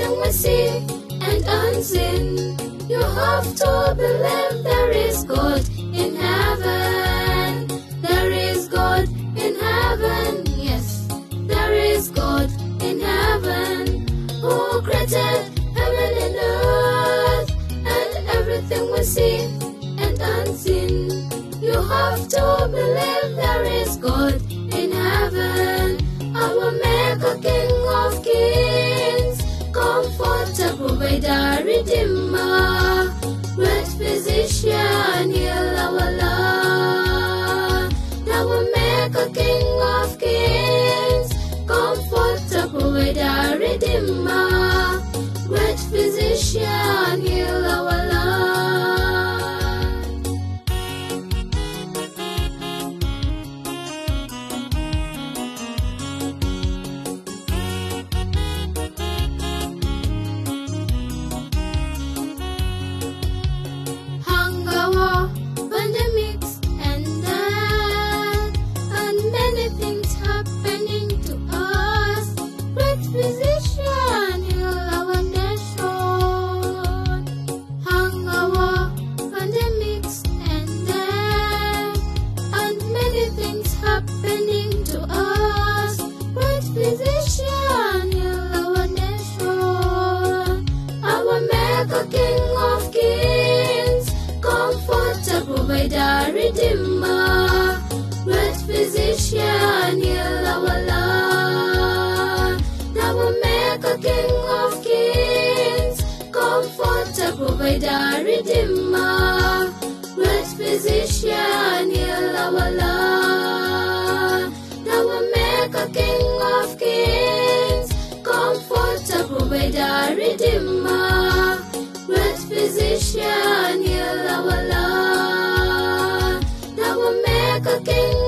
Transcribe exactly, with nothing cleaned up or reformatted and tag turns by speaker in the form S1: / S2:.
S1: everything we see and unseen. You have to believe there is God in heaven. There is God in heaven, yes. There is God in heaven, who created heaven and earth and everything we see and unseen. You have to believe there is God in heaven, our Maker, King of Kings, Comforter, Provider, Redeemer, Great Physician, heal our land. Our Maker, King of Kings, Comforter, Provider, Redeemer, Great Physician, heal our land. Provider, Redeemer, Great Physician, heal our land. Our Maker, King of Kings, Comforter, Provider, Redeemer, Great Physician, heal our land. Our Maker, King of Kings, Comforter, Provider, Redeemer, Great Physician, heal our land. Our Maker, King